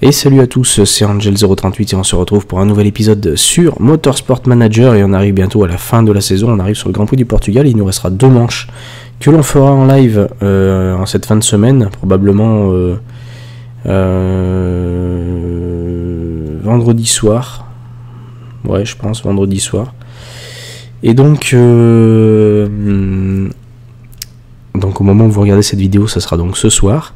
Et salut à tous, c'est Angel038 et on se retrouve pour un nouvel épisode sur Motorsport Manager et on arrive bientôt à la fin de la saison, on arrive sur le Grand Prix du Portugal, il nous restera 2 manches que l'on fera en live en cette fin de semaine, probablement vendredi soir, ouais je pense vendredi soir, et donc au moment où vous regardez cette vidéo, ça sera donc ce soir.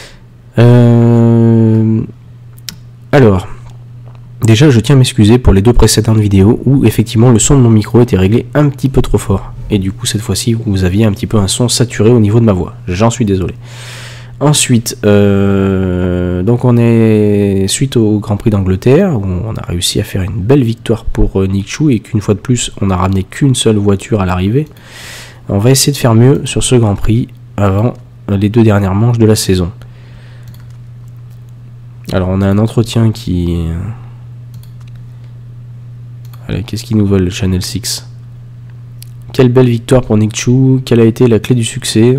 Alors, déjà je tiens à m'excuser pour les 2 précédentes vidéos où effectivement le son de mon micro était réglé un petit peu trop fort. Et du coup cette fois-ci vous aviez un petit peu un son saturé au niveau de ma voix. J'en suis désolé. Ensuite, donc on est suite au Grand Prix d'Angleterre où on a réussi à faire une belle victoire pour Nick Chou et qu'une fois de plus on a ramené qu'une seule voiture à l'arrivée. On va essayer de faire mieux sur ce Grand Prix avant les 2 dernières manches de la saison. Alors on a un entretien qui... Allez, qu'est-ce qu'ils nous veulent, le Channel 6? Quelle belle victoire pour Nick Chou, quelle a été la clé du succès?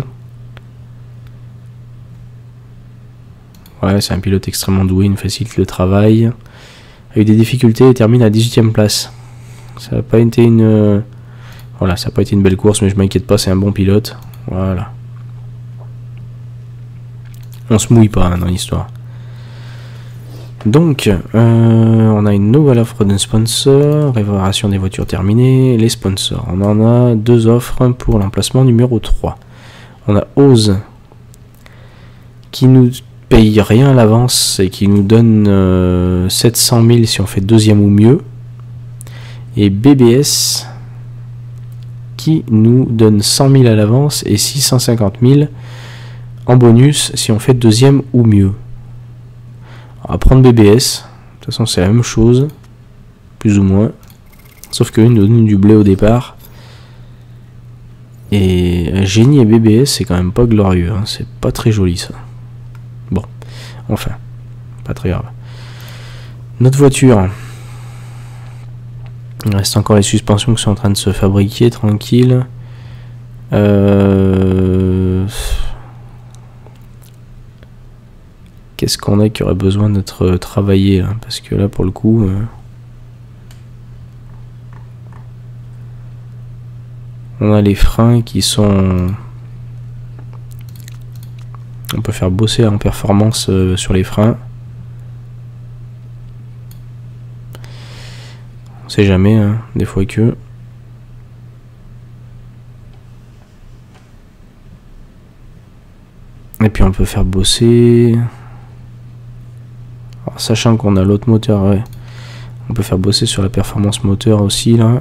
Ouais, c'est un pilote extrêmement doué, il nous facilite le travail. A eu des difficultés et termine à 18ème place. Ça n'a pas été une... Voilà, ça n'a pas été une belle course, mais je m'inquiète pas, c'est un bon pilote. Voilà. On se mouille pas hein, dans l'histoire. Donc, on a une nouvelle offre d'un sponsor, réparation des voitures terminées, les sponsors. On en a 2 offres pour l'emplacement numéro 3. On a Oz, qui nous paye rien à l'avance et qui nous donne 700 000 si on fait 2e ou mieux. Et BBS, qui nous donne 100 000 à l'avance et 650 000 en bonus si on fait 2e ou mieux. On va prendre BBS, de toute façon c'est la même chose, plus ou moins, sauf que nous donne du blé au départ. Et Génie et BBS c'est quand même pas glorieux, hein. C'est pas très joli ça. Bon, enfin, pas très grave. Notre voiture, il reste encore les suspensions qui sont en train de se fabriquer, tranquille. Qu'est-ce qu'on a qui aurait besoin d'être travaillé là? Parce que là pour le coup on a les freins qui sont... On peut faire bosser en performance sur les freins. On sait jamais hein, des fois que... Et puis on peut faire bosser... Alors, sachant qu'on a l'autre moteur, ouais, on peut faire bosser sur la performance moteur aussi là.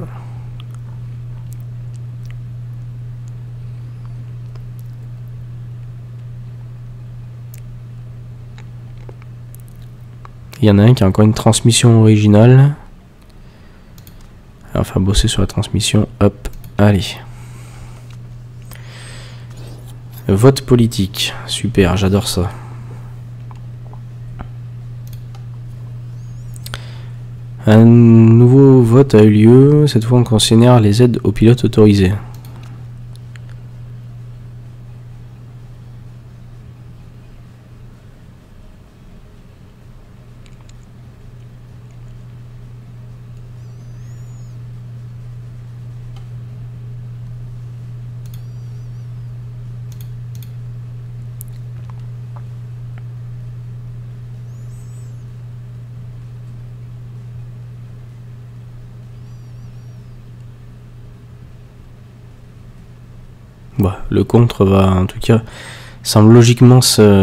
Il y en a un qui a encore une transmission originale. Alors faire bosser sur la transmission, hop, allez. Vote politique, super, j'adore ça. Un nouveau vote a eu lieu, cette fois on considère les aides aux pilotes autorisés. Bah, le contre va en tout cas semble logiquement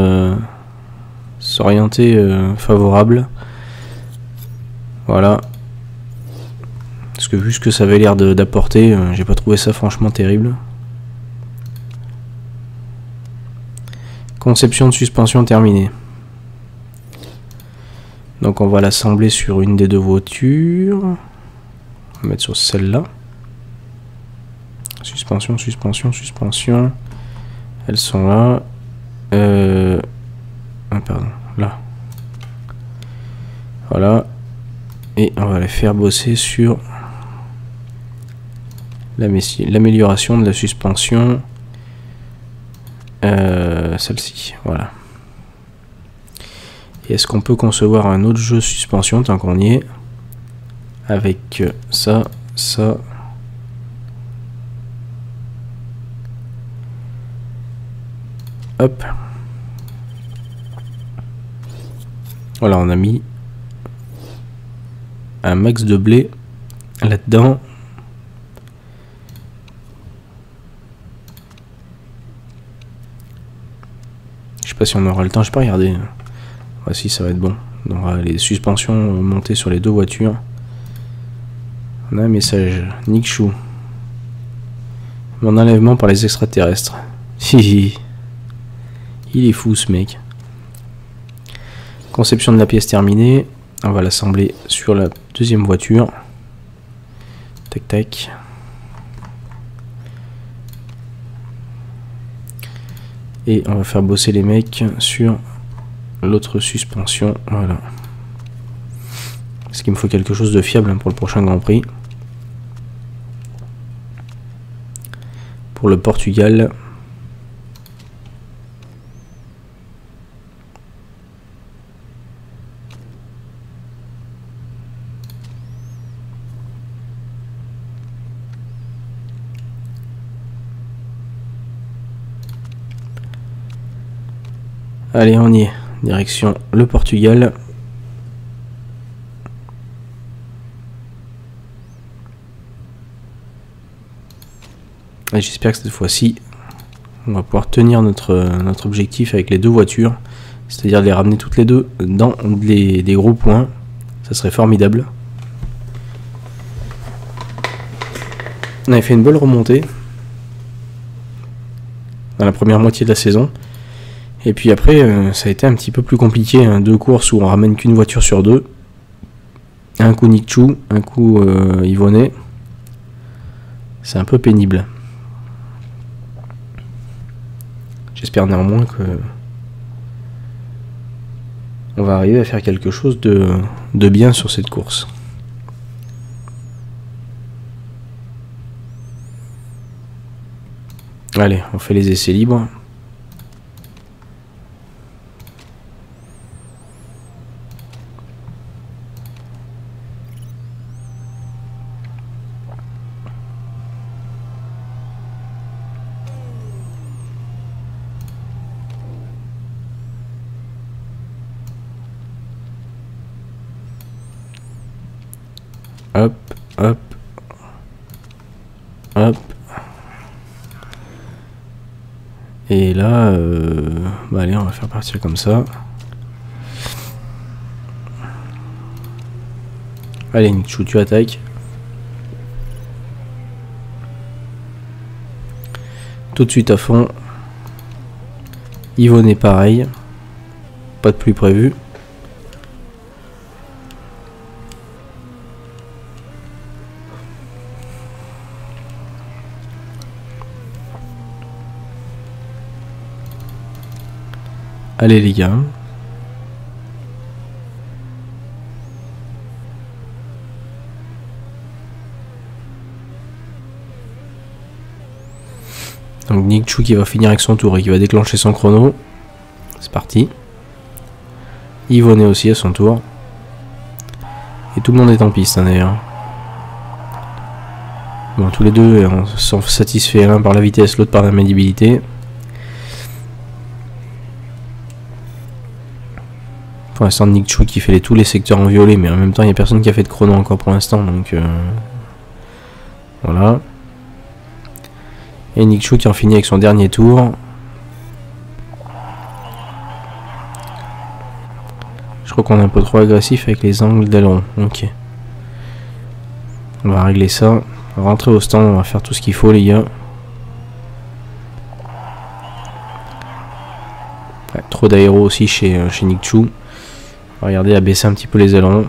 s'orienter favorable. Voilà. Parce que vu ce que ça avait l'air d'apporter, j'ai pas trouvé ça franchement terrible. Conception de suspension terminée. Donc on va l'assembler sur une des 2 voitures. On va mettre sur celle-là. Suspension, suspension, suspension. Elles sont là. Pardon, là. Voilà. Et on va les faire bosser sur l'amélioration de la suspension. Celle-ci, voilà. Et est-ce qu'on peut concevoir un autre jeu suspension tant qu'on y est? Avec ça, ça. Hop. Voilà, on a mis un max de blé là-dedans. Je sais pas si on aura le temps, je peux regarder. Voici, ça va être bon. On aura les suspensions montées sur les deux voitures. On a un message. Nick Chou. Mon enlèvement par les extraterrestres. Il est fou ce mec. Conception de la pièce terminée. On va l'assembler sur la deuxième voiture. Tac tac. Et on va faire bosser les mecs sur l'autre suspension. Voilà. Parce qu'il me faut quelque chose de fiable pour le prochain Grand Prix. Pour le Portugal. Allez, on y est. Direction le Portugal. Et j'espère que cette fois-ci, on va pouvoir tenir notre objectif avec les deux voitures. C'est-à-dire les ramener toutes les deux dans des gros points. Ça serait formidable. On avait fait une bonne remontée dans la première moitié de la saison. Et puis après, ça a été un petit peu plus compliqué. Hein. Deux courses où on ramène qu'une voiture sur deux. Un coup Nick Chou, un coup Yvonnet. C'est un peu pénible. J'espère néanmoins que on va arriver à faire quelque chose de bien sur cette course. Allez, on fait les essais libres. Hop, hop, hop. Et là, bah allez, on va faire partir comme ça. Allez, Nick Chou, tu attaques. Tout de suite à fond. Yvonnet pareil. Pas de pluie prévue. Allez les gars. Donc Nick Chou qui va finir avec son tour et qui va déclencher son chrono. C'est parti. Yvonnet aussi à son tour. Et tout le monde est en piste hein, d'ailleurs. Bon, tous les deux sont satisfaits, l'un par la vitesse, l'autre par la maniabilité. Pour l'instant, Nick Chou qui fait tous les secteurs en violet, mais en même temps, il n'y a personne qui a fait de chrono encore pour l'instant, donc voilà. Et Nick Chou qui en finit avec son dernier tour. Je crois qu'on est un peu trop agressif avec les angles d'aileron. Ok. On va régler ça. On va rentrer au stand, on va faire tout ce qu'il faut, les gars. Ouais, trop d'aéro aussi chez Nick Chou. Regardez, à baisser un petit peu les ailerons.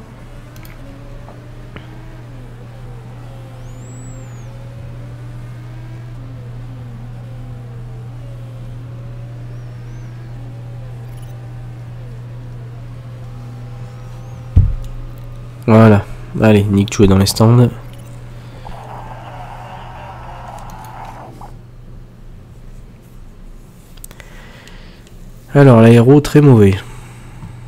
Voilà. Allez, Nick Chou est dans les stands. Alors, l'aéro très mauvais.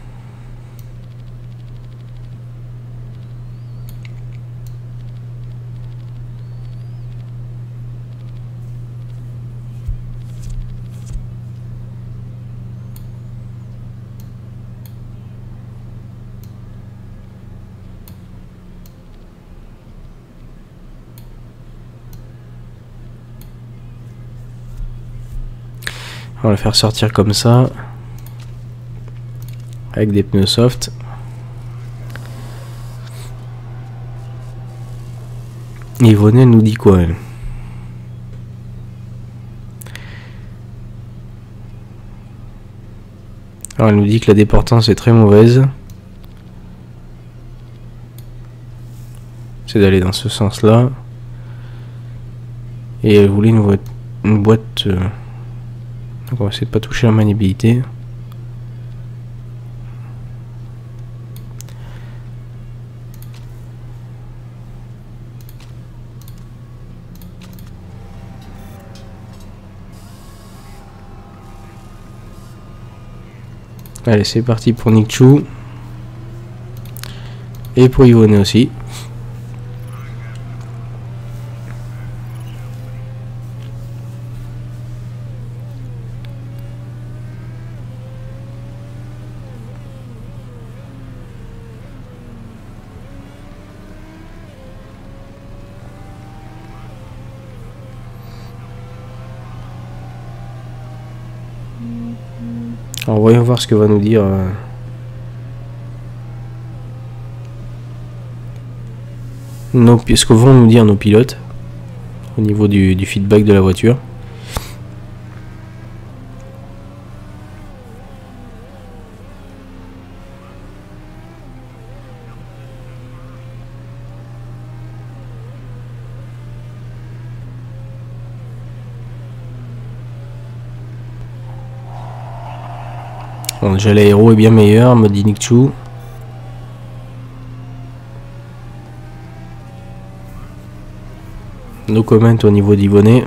On va le faire sortir comme ça. Avec des pneus soft. Yvonne, elle nous dit quoi, elle? Alors, elle nous dit que la déportance est très mauvaise. C'est d'aller dans ce sens-là. Et elle voulait une boîte... Donc on va essayer de pas toucher la maniabilité. Allez, c'est parti pour Nick Chou. Et pour Yvonne aussi. Alors voyons voir ce que va nous dire ce que vont nous dire nos pilotes au niveau du feedback de la voiture. Bon, déjà l'aéro est bien meilleur, me dit Nick Chou. No comment au niveau d'Yvonne.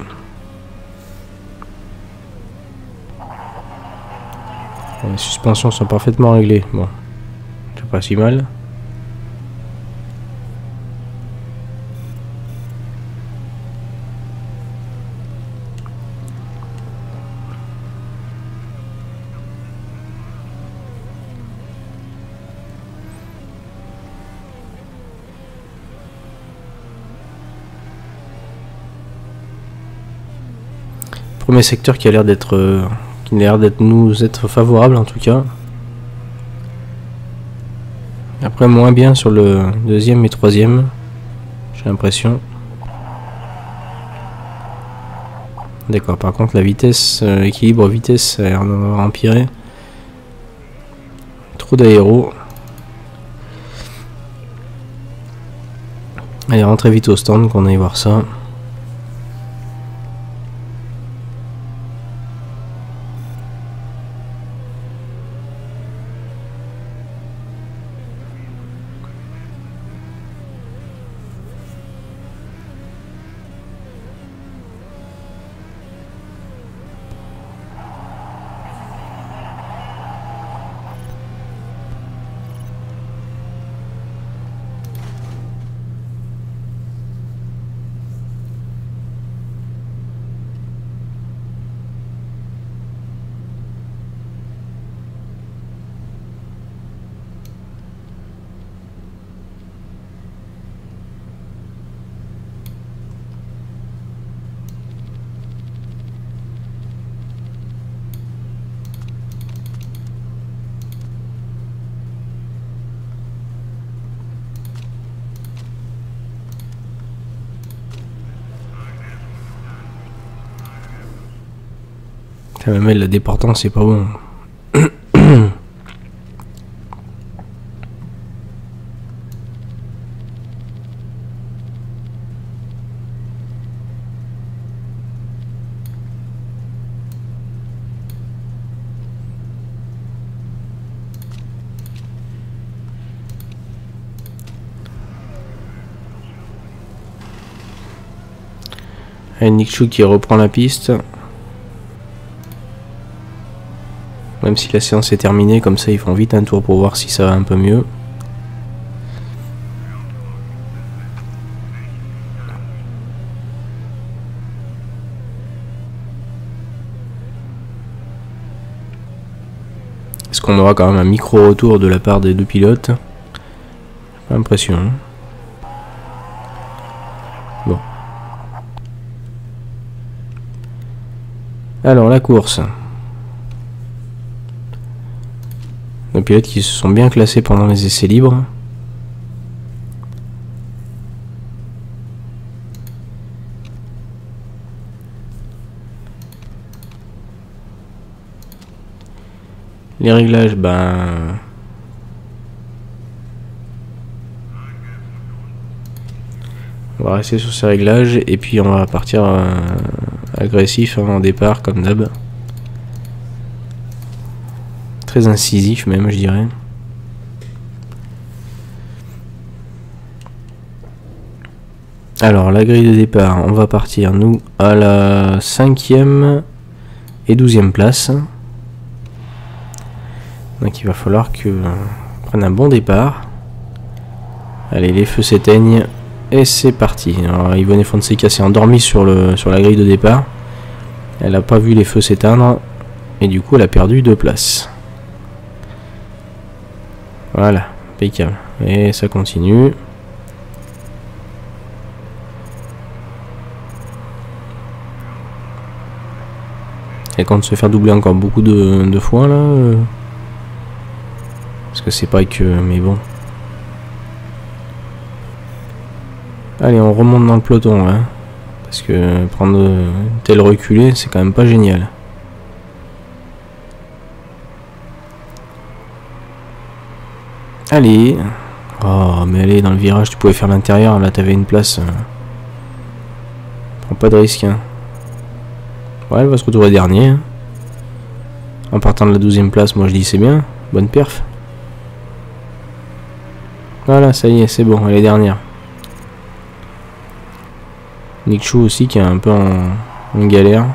Les suspensions sont parfaitement réglées. Bon, c'est pas si mal. Premier secteur qui a l'air d'être nous être favorable en tout cas. Après moins bien sur le deuxième et troisième, j'ai l'impression. D'accord, par contre la vitesse, l'équilibre vitesse a l'air d'avoir empiré. Trop d'aéro. Allez, rentrez vite au stand qu'on aille voir ça. Même elle, la déportance, c'est pas bon. Et Nick Chou qui reprend la piste. Même si la séance est terminée, comme ça ils font vite un tour pour voir si ça va un peu mieux. Est-ce qu'on aura quand même un micro-retour de la part des deux pilotes? Pas l'impression. Bon. Alors la course. Nos pilotes qui se sont bien classés pendant les essais libres. Les réglages, ben... on va rester sur ces réglages et puis on va partir agressif en départ comme d'hab. Très incisif même, je dirais. Alors la grille de départ, on va partir nous à la 5e et 12e place. Donc il va falloir que on prenne un bon départ. Allez, les feux s'éteignent et c'est parti. Alors Ivone Fonseca s'est endormie sur la grille de départ. Elle n'a pas vu les feux s'éteindre et du coup elle a perdu 2 places. Voilà, impeccable. Et ça continue. Elle compte se faire doubler encore beaucoup de fois là. Parce que c'est pas que... mais bon. Allez, on remonte dans le peloton hein. Parce que prendre tel reculé, c'est quand même pas génial. Allez. Oh, mais allez, dans le virage, tu pouvais faire l'intérieur. Là, t'avais une place. Prends pas de risque. Hein. Ouais, elle va se retrouver dernier. Hein. En partant de la 12e place, moi je dis c'est bien. Bonne perf. Voilà, ça y est, c'est bon, elle est dernière. Nick Chou aussi qui est un peu en galère.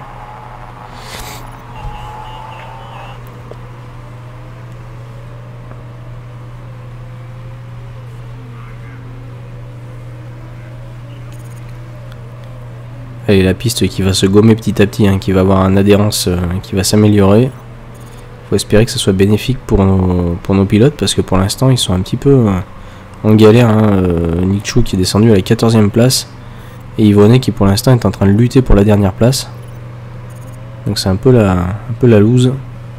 Allez, la piste qui va se gommer petit à petit, hein, qui va avoir une adhérence qui va s'améliorer. Faut espérer que ce soit bénéfique pour nos pilotes parce que pour l'instant ils sont un petit peu en galère. Hein. Nick Chou qui est descendu à la 14e place et Ivone qui pour l'instant est en train de lutter pour la dernière place. Donc c'est un peu la loose.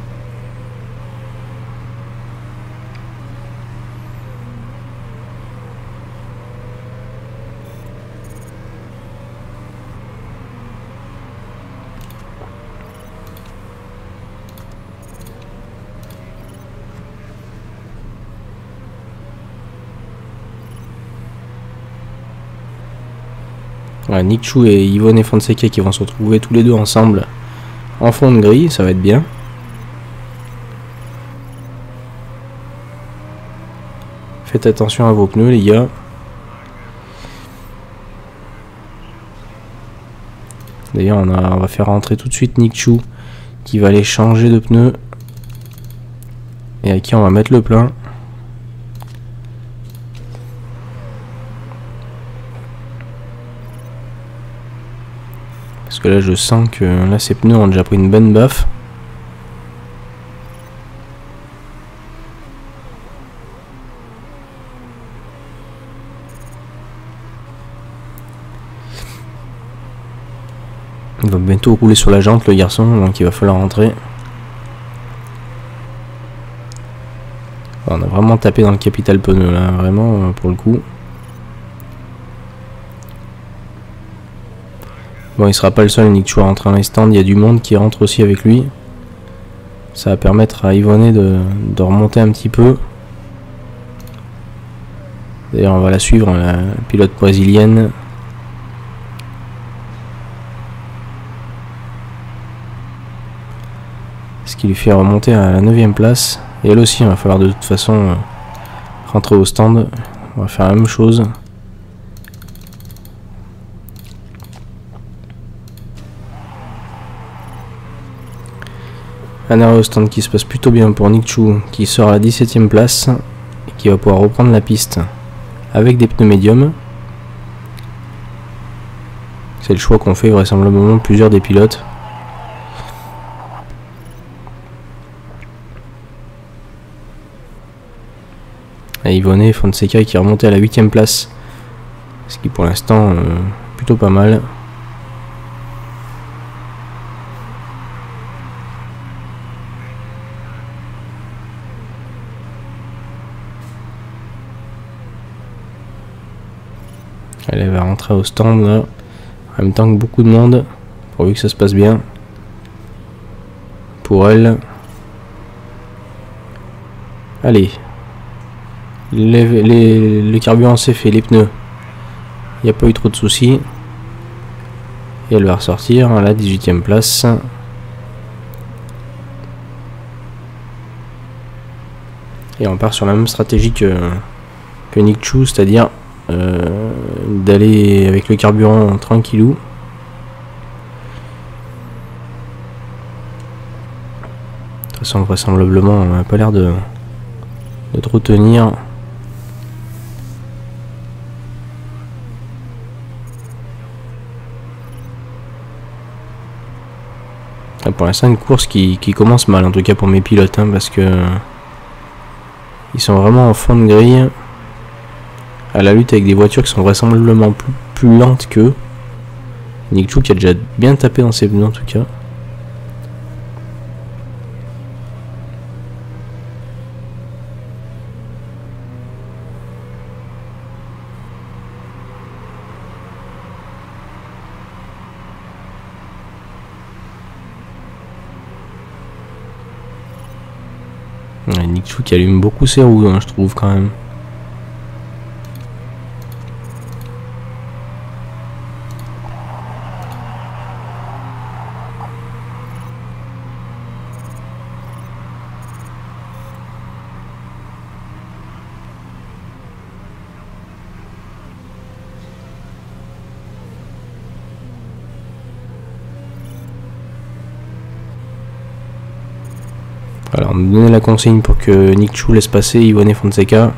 Voilà, Nick Chou et Ivone Fonseca qui vont se retrouver tous les deux ensemble en fond de grille, ça va être bien. Faites attention à vos pneus les gars. D'ailleurs on va faire rentrer tout de suite Nick Chou qui va aller changer de pneus et à qui on va mettre le plein. Parce que là je sens que là ces pneus ont déjà pris une bonne baffe. Il va bientôt rouler sur la jante le garçon, donc il va falloir rentrer. On a vraiment tapé dans le capital pneu là, vraiment pour le coup. Bon, il sera pas le seul, Nick Chou à rentrer dans les stands, il y a du monde qui rentre aussi avec lui. Ça va permettre à Ivone de remonter un petit peu. D'ailleurs, on va la suivre, la pilote brésilienne. Ce qui lui fait remonter à la 9e place. Et elle aussi, il va falloir de toute façon rentrer au stand. On va faire la même chose. Un arrêt au stand qui se passe plutôt bien pour Nick Chou qui sort à la 17e place et qui va pouvoir reprendre la piste avec des pneus médiums. C'est le choix qu'ont fait vraisemblablement plusieurs des pilotes. Et Ivone Fonseca qui est remonté à la 8e place, ce qui pour l'instant plutôt pas mal. Elle va rentrer au stand là, en même temps que beaucoup de monde, pourvu que ça se passe bien. Pour elle. Allez. Le carburant s'est fait, les pneus. Il n'y a pas eu trop de soucis. Et elle va ressortir à la 18e place. Et on part sur la même stratégie que Nick Chu, c'est-à-dire d'aller avec le carburant tranquillou. De toute façon, vraisemblablement, on n'a pas l'air de trop tenir. Pour l'instant, une course qui commence mal, en tout cas pour mes pilotes, hein, parce que ils sont vraiment en fond de grille à la lutte avec des voitures qui sont vraisemblablement plus lentes qu'eux. Nick Chu qui a déjà bien tapé dans ses pneus en tout cas. Ouais, Nick Chu qui allume beaucoup ses roues, hein, je trouve quand même. Alors, on nous donnait la consigne pour que Nick Chu laisse passer Ione Fonseca.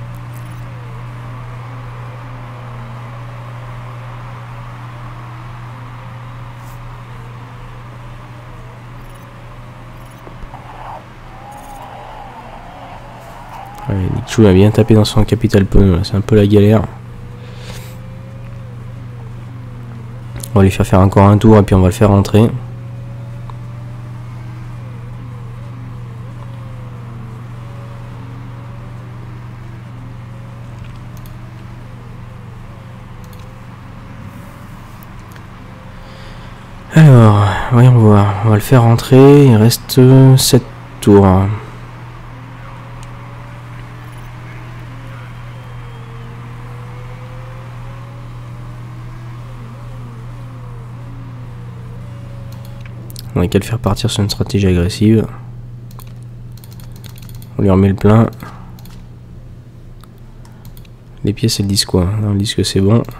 Ouais, Nick Chu a bien tapé dans son capital pneu, c'est un peu la galère. On va lui faire encore un tour et puis on va le faire rentrer. Alors, voyons voir, on va le faire rentrer, il reste 7 tours. On n'a qu'à le faire partir sur une stratégie agressive. On lui remet le plein. Les pièces elles disent quoi? Elles disent que c'est bon.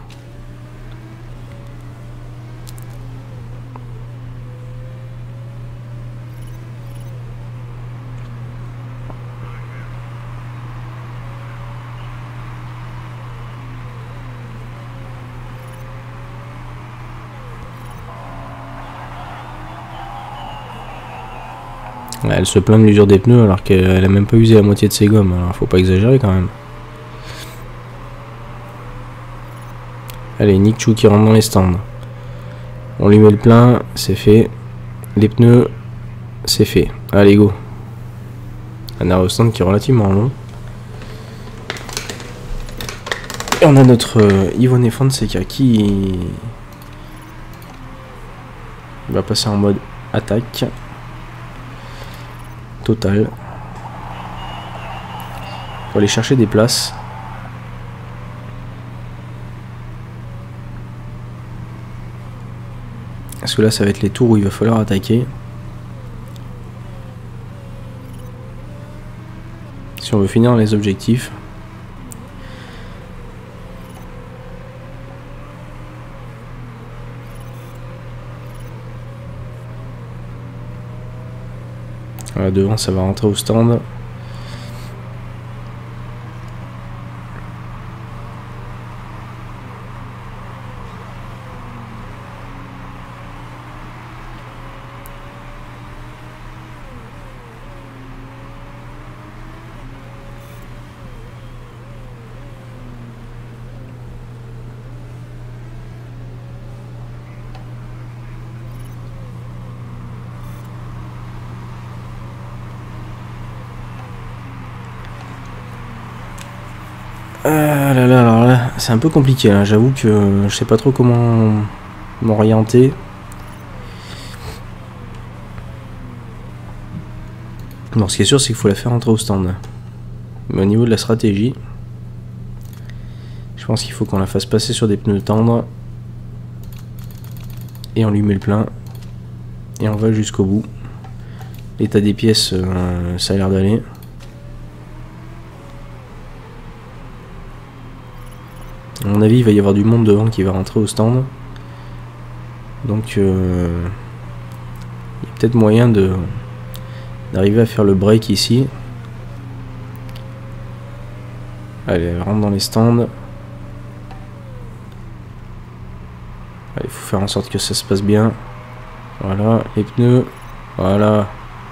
Elle se plaint de l'usure des pneus alors qu'elle a même pas usé la moitié de ses gommes, alors faut pas exagérer quand même. Allez, Nick Chu qui rentre dans les stands. On lui met le plein, c'est fait. Les pneus, c'est fait. Allez, go. Un arrêt au stand qui est relativement long. Et on a notre Ione Fonseca qui va passer en mode attaque. Total. Faut aller chercher des places. Parce que là ça va être les tours où il va falloir attaquer. Si on veut finir les objectifs. Voilà, devant ça va rentrer au stand. Alors là, c'est un peu compliqué, hein. J'avoue que je sais pas trop comment m'orienter. Bon, ce qui est sûr, c'est qu'il faut la faire rentrer au stand. Mais au niveau de la stratégie, je pense qu'il faut qu'on la fasse passer sur des pneus tendres. Et on lui met le plein. Et on va jusqu'au bout. L'état des pièces, ça a l'air d'aller. À mon avis, il va y avoir du monde devant qui va rentrer au stand. Donc, il y a peut-être moyen d'arriver à faire le break ici. Allez, elle rentre dans les stands. Allez, il faut faire en sorte que ça se passe bien. Voilà, les pneus. Voilà.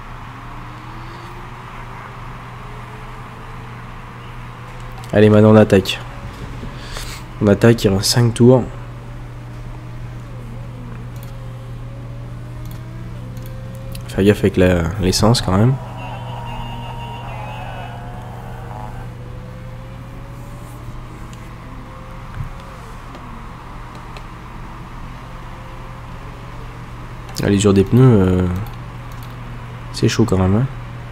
Allez, maintenant on attaque. On attaque, il reste 5 tours. Faire gaffe avec l'essence quand même. La l'usure des pneus, c'est chaud quand même. Hein.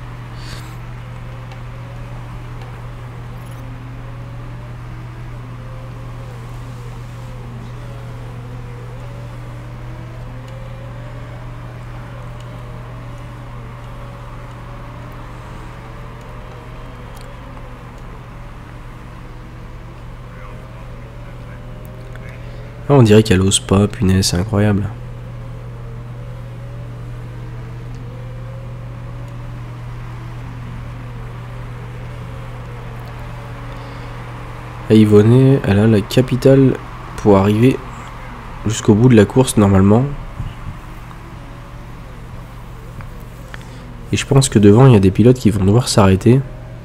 Ah, on dirait qu'elle ose pas, punaise, c'est incroyable. Yvonne, elle a la capitale pour arriver jusqu'au bout de la course normalement. Et je pense que devant il y a des pilotes qui vont devoir s'arrêter.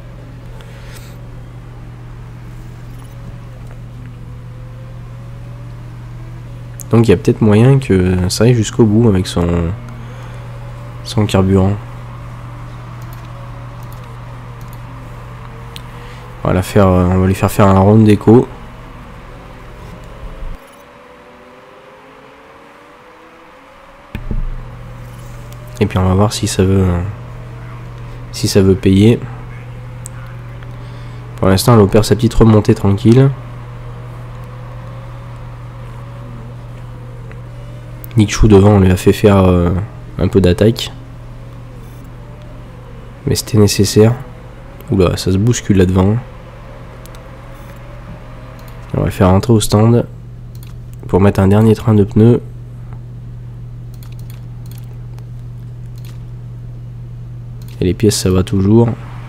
Donc il y a peut-être moyen que ça aille jusqu'au bout avec son carburant. On va lui faire faire un round d'écho. Et puis on va voir si ça veut payer. Pour l'instant elle opère sa petite remontée tranquille. Nick Chou devant, on lui a fait faire un peu d'attaque. Mais c'était nécessaire. Oula, ça se bouscule là devant. On va le faire rentrer au stand pour mettre un dernier train de pneus. Et les pièces, ça va toujours.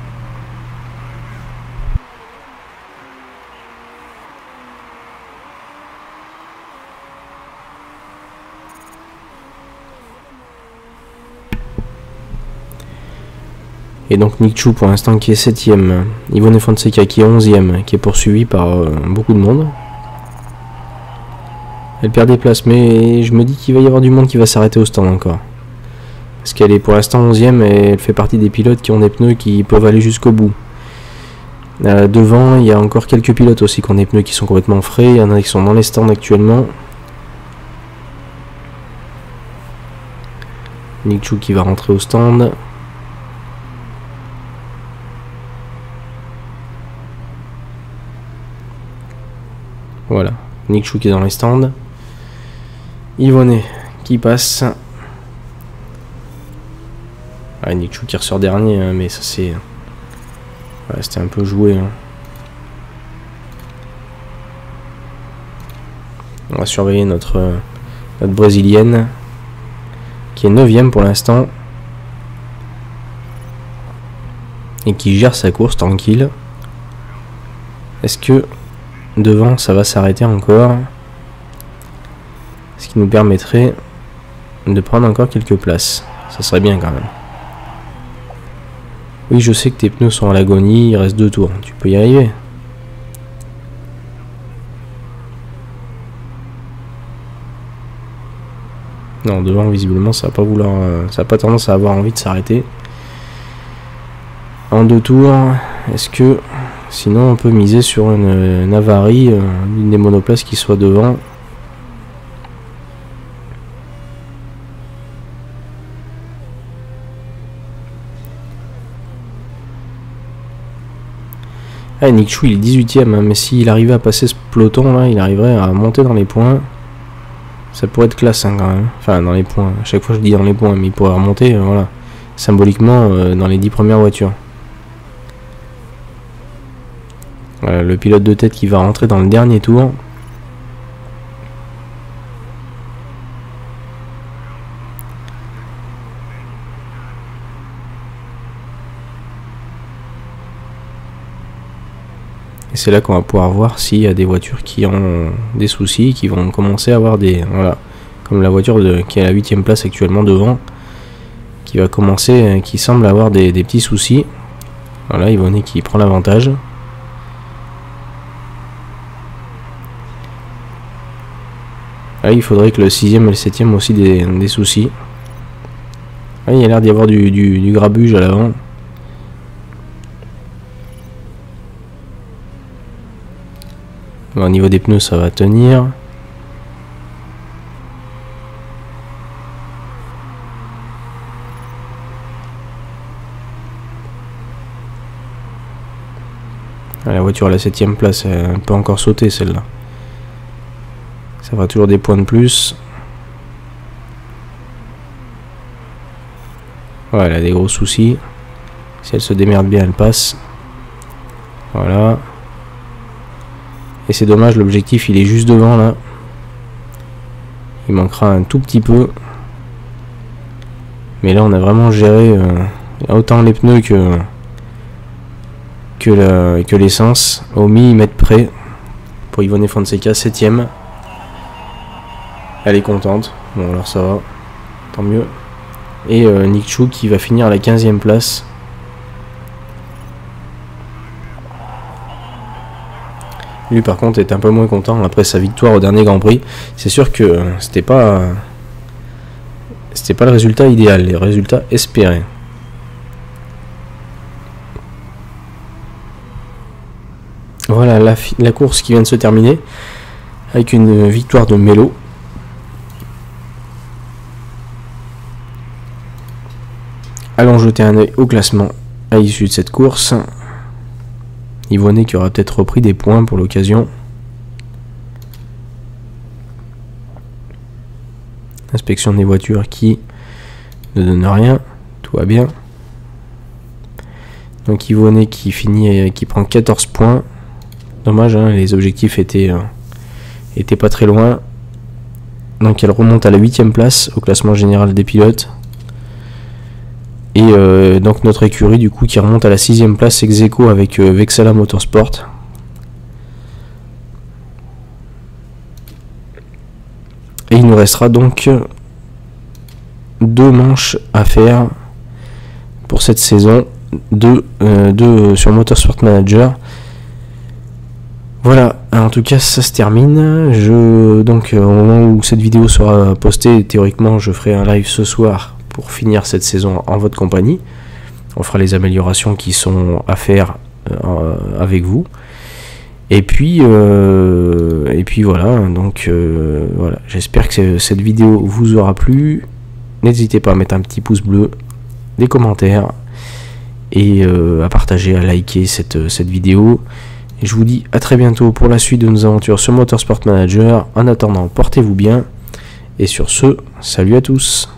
Et donc Nick Chou pour l'instant qui est 7ème, Yvonne Fonseca qui est 11ème, qui est poursuivi par beaucoup de monde. Elle perd des places, mais je me dis qu'il va y avoir du monde qui va s'arrêter au stand encore. Parce qu'elle est pour l'instant 11ème et elle fait partie des pilotes qui ont des pneus qui peuvent aller jusqu'au bout. Devant, il y a encore quelques pilotes aussi qui ont des pneus qui sont complètement frais, il y en a qui sont dans les stands actuellement. Nick Chou qui va rentrer au stand. Voilà, Nick Chou qui est dans les stands. Yvonne qui passe. Ah, Nick Chou qui ressort dernier, hein, mais ça c'est... Ouais, c'était un peu joué. Hein. On va surveiller notre brésilienne qui est 9ème pour l'instant. Et qui gère sa course tranquille. Est-ce que devant ça va s'arrêter encore? Ce qui nous permettrait de prendre encore quelques places. Ça serait bien quand même. Oui, je sais que tes pneus sont à l'agonie, il reste 2 tours. Tu peux y arriver. Non, devant visiblement ça va pas vouloir, ça va pas tendance à avoir envie de s'arrêter. En 2 tours, est-ce que Sinon on peut miser sur une avarie, une des monoplaces qui soit devant. Ah, Nick Chou il est 18ème, hein, mais s'il arrivait à passer ce peloton là, il arriverait à monter dans les points. Ça pourrait être classe hein, quand même. Enfin dans les points, à chaque fois je dis dans les points, mais il pourrait remonter, voilà, symboliquement dans les 10 premières voitures. Voilà, le pilote de tête qui va rentrer dans le dernier tour. Et c'est là qu'on va pouvoir voir s'il y a des voitures qui ont des soucis, qui vont commencer à avoir des... Voilà, comme la voiture qui est à la 8ème place actuellement devant, qui va commencer, qui semble avoir des petits soucis. Voilà, Yvonne qui prend l'avantage. Là, il faudrait que le 6ème et le 7ème aussi des soucis. Là, il y a l'air d'y avoir du grabuge à l'avant. Au niveau des pneus, ça va tenir. La voiture à la 7ème place, elle peut encore sauter celle-là. Ça fera toujours des points de plus. Ouais, elle a des gros soucis. Si elle se démerde bien, elle passe. Voilà. Et c'est dommage, l'objectif il est juste devant là. Il manquera un tout petit peu. Mais là on a vraiment géré autant les pneus que l'essence. Au millimètre près. Pour Yvonne Fonseca, 7ème. Elle est contente. Bon alors ça va. Tant mieux. Et Nick Chou qui va finir à la 15ème place. Lui par contre est un peu moins content après sa victoire au dernier Grand Prix. C'est sûr que c'était pas le résultat idéal, les résultats espérés. Voilà la course qui vient de se terminer avec une victoire de Melo. Allons jeter un œil au classement à l'issue de cette course. Yvonne qui aura peut-être repris des points pour l'occasion. Inspection des voitures qui ne donne rien. Tout va bien. Donc Yvonne qui finit, qui prend 14 points. Dommage, hein, les objectifs étaient pas très loin. Donc elle remonte à la 8ème place au classement général des pilotes. Et donc notre écurie du coup qui remonte à la 6ème place ex aequo avec Vexala Motorsport. Et il nous restera donc 2 manches à faire pour cette saison, 2 sur Motorsport Manager. Voilà, en tout cas ça se termine. Donc au moment où cette vidéo sera postée, théoriquement je ferai un live ce soir pour finir cette saison en votre compagnie. On fera les améliorations qui sont à faire avec vous. Et puis voilà, donc voilà, j'espère que cette vidéo vous aura plu. N'hésitez pas à mettre un petit pouce bleu, des commentaires et à partager, à liker cette vidéo. Et je vous dis à très bientôt pour la suite de nos aventures sur Motorsport Manager. En attendant, portez-vous bien. Et sur ce, salut à tous.